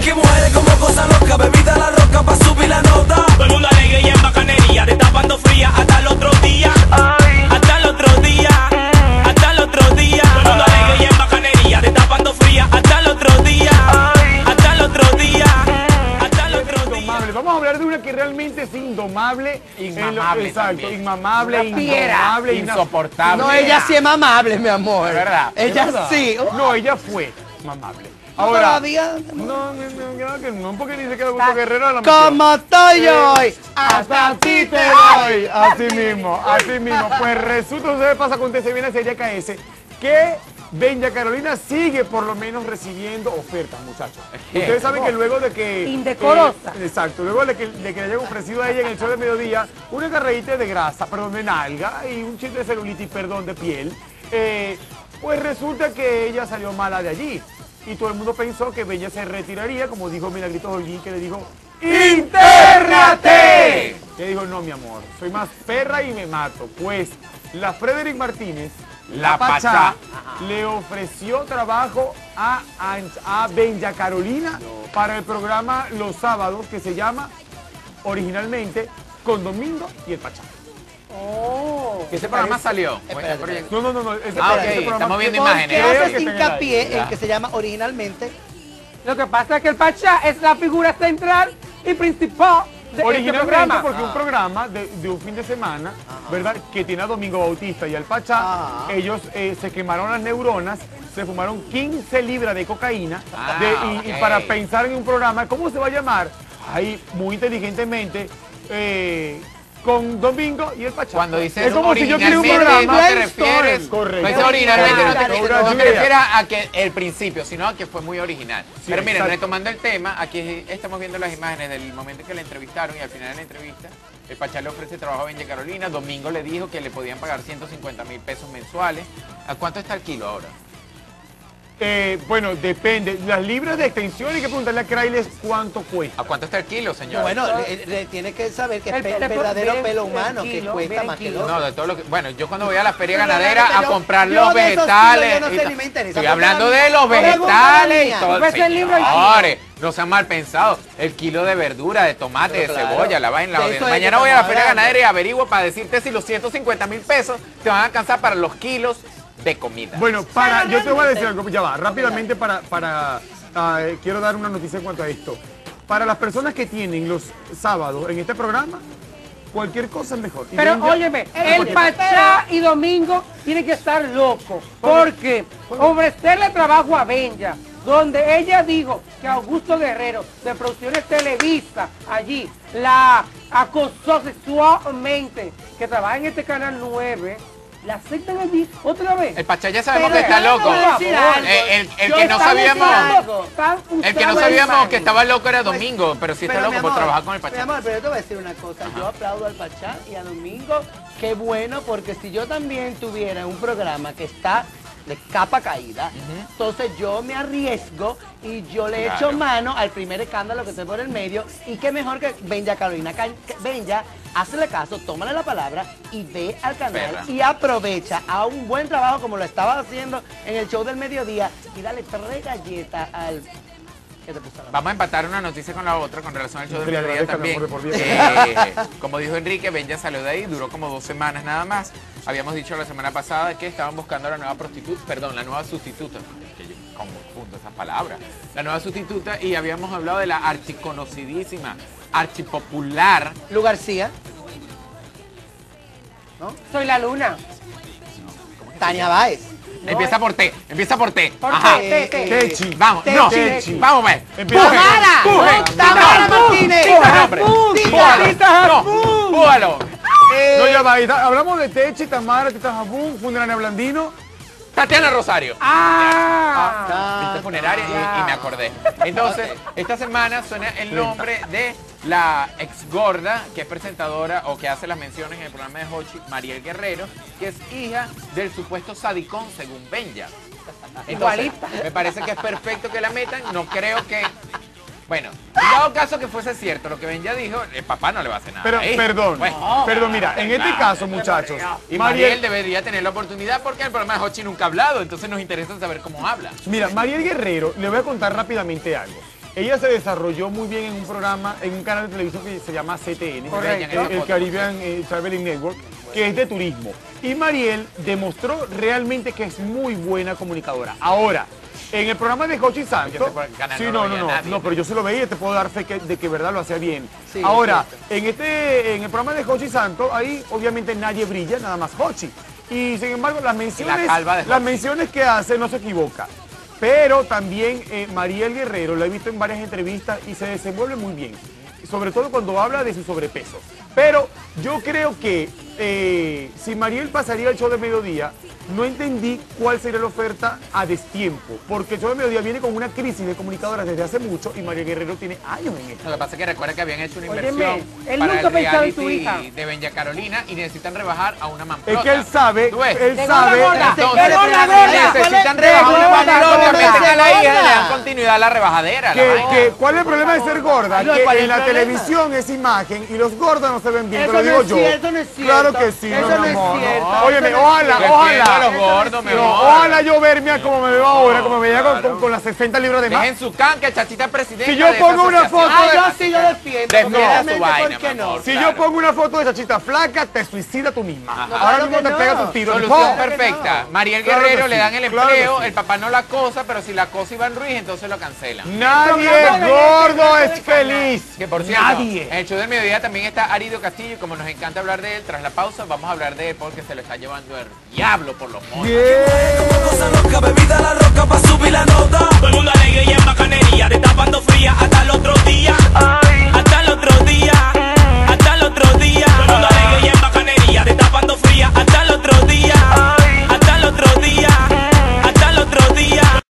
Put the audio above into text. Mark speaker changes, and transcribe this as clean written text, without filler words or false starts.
Speaker 1: Aquí mujeres como cosa loca, bebida la roca pa' subir la nota.
Speaker 2: Todo el mundo alegre y en bacanería, destapando fría hasta el otro día. Hasta el otro día, hasta el otro día. Todo el mundo alegre y en bacanería, destapando fría hasta el otro día. Hasta el otro día, hasta el otro día.
Speaker 3: Indomable. Vamos a hablar de una que realmente es indomable.
Speaker 4: Inmamable
Speaker 3: Exacto,
Speaker 4: también.
Speaker 3: inmamable,
Speaker 5: Una fiera.
Speaker 3: indomable,
Speaker 4: Insoportable.
Speaker 5: No, ella sí es mamable, mi amor.
Speaker 4: ¿De verdad?
Speaker 5: Ella
Speaker 3: ¿Verdad?
Speaker 5: sí.
Speaker 3: No, ella fue mamable.
Speaker 5: Ahora,
Speaker 3: Ahora,
Speaker 5: todavía.
Speaker 3: claro que no, porque dice que Augusto Guerrero la metió.
Speaker 5: Como estoy hoy,
Speaker 3: Hasta ti te doy. Así mismo, así mismo. Pues resulta, ustedes pasa, acontece, viene hacia YKS, que Benja Carolina sigue por lo menos recibiendo ofertas, muchachos. Ustedes saben que luego de que...
Speaker 5: Indecorosa.
Speaker 3: Exacto, luego de que le hayan ofrecido a ella en el show de mediodía una carrerita de grasa, perdón, de nalga y un chiste de celulitis, perdón, de piel, pues resulta que ella salió mala de allí. Y todo el mundo pensó que Benja se retiraría, como dijo Milagrito Holguín, que le dijo ¡Intérnate! Que dijo, no, mi amor, soy más perra y me mato. Pues la Frederick Martínez, la Pachá, le ofreció trabajo a Benja Carolina para el programa Los Sábados, que se llama originalmente Con Domingo y el Pachá.
Speaker 4: Que ese programa salió.
Speaker 5: Espérate,
Speaker 3: No. Ese
Speaker 4: Ok,
Speaker 3: programa
Speaker 4: estamos viendo
Speaker 5: ¿Por
Speaker 4: imágenes.
Speaker 5: qué
Speaker 3: Creo que
Speaker 5: haces
Speaker 3: está en el
Speaker 5: hincapié
Speaker 3: aire.
Speaker 5: en que se llama originalmente?
Speaker 6: Lo que pasa es que el Pachá es la figura central y principal de este
Speaker 3: Originalmente
Speaker 6: programa.
Speaker 3: porque un programa de un fin de semana, ¿verdad? Que tiene a Domingo Bautista y al Pachá, ellos se quemaron las neuronas, se fumaron 15 libras de cocaína y para pensar en un programa, ¿cómo se va a llamar? Ahí, muy inteligentemente, con Domingo y el Pachá.
Speaker 4: Cuando dices
Speaker 3: es como si yo quiero un
Speaker 4: originalmente,
Speaker 3: programa.
Speaker 4: no te refieres.
Speaker 3: Correcto.
Speaker 4: No dices originalmente, no te refieres a que el principio, sino a que fue muy original. Pero miren,
Speaker 3: exacto.
Speaker 4: retomando el tema, aquí estamos viendo las imágenes del momento en que la entrevistaron y al final de la entrevista, el Pachá le ofrece trabajo a Benja Carolina. Domingo le dijo que le podían pagar 150.000 pesos mensuales. ¿A cuánto está el kilo ahora?
Speaker 3: Bueno, depende. Las libras de extensión hay que preguntarle a Krailes cuánto cuesta.
Speaker 4: ¿A cuánto está el kilo, señor?
Speaker 5: No, bueno, le tiene que saber que es
Speaker 6: El
Speaker 5: verdadero
Speaker 6: miren
Speaker 5: pelo
Speaker 6: el
Speaker 5: humano,
Speaker 6: kilo,
Speaker 5: que cuesta
Speaker 6: miren
Speaker 5: más que
Speaker 6: kilo.
Speaker 5: el
Speaker 4: No,
Speaker 5: otro.
Speaker 4: de todo lo que... Bueno, yo cuando voy a la feria
Speaker 5: Pero
Speaker 4: ganadera
Speaker 5: realmente
Speaker 4: a
Speaker 5: yo-
Speaker 4: comprar
Speaker 5: yo
Speaker 4: los
Speaker 5: de esos
Speaker 4: vegetales...
Speaker 5: kilos yo no sé
Speaker 4: y
Speaker 5: ni me interesa.
Speaker 4: Estoy
Speaker 5: Porque
Speaker 4: hablando
Speaker 5: la
Speaker 4: de
Speaker 5: mía-
Speaker 4: los
Speaker 5: no me gusta la
Speaker 4: vegetales y
Speaker 5: mía.
Speaker 4: todo.
Speaker 6: Pues el libro y
Speaker 4: Señores, no sean mal pensados. El kilo de verdura, de tomate,
Speaker 5: Pero
Speaker 4: de
Speaker 5: claro,
Speaker 4: cebolla, la vaina.
Speaker 5: de eso es
Speaker 4: Mañana
Speaker 5: que
Speaker 4: voy a la
Speaker 5: estamos
Speaker 4: feria
Speaker 5: hablando.
Speaker 4: ganadera y averiguo para decirte si los 150.000 pesos te van a alcanzar para los kilos de comida.
Speaker 3: Bueno, yo te voy a decir algo, ya va, rápidamente quiero dar una noticia en cuanto a esto. Para las personas que tienen los sábados en este programa, cualquier cosa es mejor. Y
Speaker 6: Pero
Speaker 3: Benja-
Speaker 6: óyeme, el Pachá y Domingo tienen que estar locos. Porque ofrecerle trabajo a Benja, donde ella dijo que Augusto Guerrero de Producciones Televisa allí la acosó sexualmente, que trabaja en este canal 9, la aceptan allí otra vez.
Speaker 4: El Pachá ya sabemos
Speaker 5: Pero
Speaker 4: que está
Speaker 5: yo
Speaker 4: loco.
Speaker 5: te voy a decir algo.
Speaker 4: El
Speaker 5: Yo
Speaker 4: que no
Speaker 5: estaba
Speaker 4: sabíamos...
Speaker 5: diciendo
Speaker 4: El que no sabíamos que estaba loco era Domingo, pero sí está
Speaker 5: Pero,
Speaker 4: loco
Speaker 5: mi
Speaker 4: por
Speaker 5: amor,
Speaker 4: trabajar con el
Speaker 5: Mi
Speaker 4: Pachá.
Speaker 5: amor, pero yo te voy a decir una cosa. Yo aplaudo al Pachá y a Domingo. Qué bueno, porque si yo también tuviera un programa que está de capa caída, entonces yo me arriesgo y yo le
Speaker 4: Claro.
Speaker 5: echo mano al primer escándalo que esté por el medio. Y qué mejor que Benja Carolina. Benja, hazle caso, tómale la palabra y ve al canal
Speaker 4: Perra.
Speaker 5: y aprovecha a un buen trabajo como lo estaba haciendo en el show del mediodía y dale 3 galletas al... ¿Qué te puso la mano?
Speaker 4: Vamos a empatar una noticia con la otra con relación al show del
Speaker 3: Que le
Speaker 4: mediodía
Speaker 3: agradezca, mi
Speaker 4: también.
Speaker 3: amor, de por vida.
Speaker 4: Como dijo Enrique, Benja salió de ahí, duró como 2 semanas nada más. Habíamos dicho la semana pasada que estaban buscando a la nueva prostituta, perdón, la nueva sustituta. Que yo confundo esas palabras. La nueva sustituta y habíamos hablado de la archiconocidísima, archipopular.
Speaker 5: Lu García,
Speaker 6: Soy la luna.
Speaker 5: Tania Báez.
Speaker 4: Empieza por T, empieza por T.
Speaker 6: ¿Por
Speaker 4: Ajá.
Speaker 6: qué?
Speaker 3: Techi.
Speaker 4: Vamos,
Speaker 5: Techi.
Speaker 4: no,
Speaker 3: Techi.
Speaker 4: vamos, ve.
Speaker 3: Empieza-
Speaker 5: ¡Tamara!
Speaker 4: Puje.
Speaker 5: ¡Tamara Martínez!
Speaker 4: Pújalo, hombre. Pújalo.
Speaker 6: Tita
Speaker 4: No, pújalo.
Speaker 3: No, ya va, hablamos de Techi, Tamara, Tita Jabún, Funeraria Blandino.
Speaker 4: Tatiana Rosario.
Speaker 6: Ah,
Speaker 4: Viste funeraria y me acordé. Entonces, esta semana suena el nombre de la ex gorda que es presentadora o que hace las menciones en el programa de Hochi, Mariel Guerrero, que es hija del supuesto sadicón según Benja. Entonces,
Speaker 6: Igualita.
Speaker 4: me parece que es perfecto que la metan. No creo que... Bueno, en dado caso que fuese cierto lo que Benja dijo, el papá no le va a hacer nada.
Speaker 3: Pero,
Speaker 4: a ella.
Speaker 3: perdón,
Speaker 4: Bueno,
Speaker 3: perdón, mira, en este caso, muchachos,
Speaker 4: y Mariel debería tener la oportunidad porque el programa de Hochi nunca ha hablado, entonces nos interesa saber cómo habla.
Speaker 3: Mira, Mariel Guerrero, le voy a contar rápidamente algo. ella se desarrolló muy bien en un programa, en un canal de televisión que se llama CTN, el Caribbean Traveling Network, que es de turismo. Y Mariel demostró realmente que es muy buena comunicadora. Ahora, en el programa de Jochi Santos, sí, no, pero yo se lo veía y te puedo dar fe de que verdad lo hacía bien.
Speaker 5: Sí,
Speaker 3: ahora, en el programa de Jochi Santos, ahí obviamente nadie brilla, nada más Jochi. Y sin embargo, las menciones que hace no se equivoca. Pero también Mariel Guerrero, lo he visto en varias entrevistas y se desenvuelve muy bien. Sobre todo cuando habla de su sobrepeso. Pero yo creo que si Mariel pasaría el show de mediodía, no entendí cuál sería la oferta a destiempo. Porque el show de mediodía viene con una crisis de comunicadoras desde hace mucho y Mariel Guerrero tiene años en esto.
Speaker 4: Lo que pasa es que recuerda que habían hecho una inversión
Speaker 6: él
Speaker 4: para
Speaker 6: nunca
Speaker 4: el
Speaker 6: pensaba en su hija.
Speaker 4: reality de Benja Carolina y necesitan rebajar a una mamplota.
Speaker 3: Es que él sabe,
Speaker 4: Entonces, necesitan rebajar a una mamplota, obviamente a la hija le dan continuidad a la rebajadera.
Speaker 3: ¿Cuál es el problema de ser gorda? Que en la televisión es imagen y los gordos no se ven bien, te lo digo yo.
Speaker 5: Eso no es cierto.
Speaker 3: Claro que sí,
Speaker 5: Eso no es cierto.
Speaker 3: Óyeme,
Speaker 4: a los gordos,
Speaker 3: ojalá yo verme como me veo ahora, como me veía con las 60 libras de más.
Speaker 4: Dejen su can, que Chachita es presidenta.
Speaker 3: Si yo pongo una foto
Speaker 5: yo defiendo.
Speaker 4: Defienda su vaina,
Speaker 5: ¿por qué
Speaker 4: mi amor.
Speaker 5: no?
Speaker 3: Si yo pongo una foto de Chachita flaca, te suicida tú misma. Ahora mismo te pegas un tiro.
Speaker 4: Solución perfecta. Mariel
Speaker 3: Claro
Speaker 4: Guerrero
Speaker 3: que
Speaker 4: le
Speaker 3: sí,
Speaker 4: dan el
Speaker 3: claro que
Speaker 4: empleo,
Speaker 3: sí.
Speaker 4: el papá no la cosa, pero si la cosa Iván Ruiz, entonces lo cancelan.
Speaker 3: Nadie gordo es feliz.
Speaker 4: Que por cierto,
Speaker 3: Nadie.
Speaker 4: en el show del mediodía también está Aridio Castillo y como nos encanta hablar de él, tras la pausa vamos a hablar de él porque se lo está llevando el diablo por los moños.
Speaker 1: Como cosa loca, bebida la roca pa' subir la nota.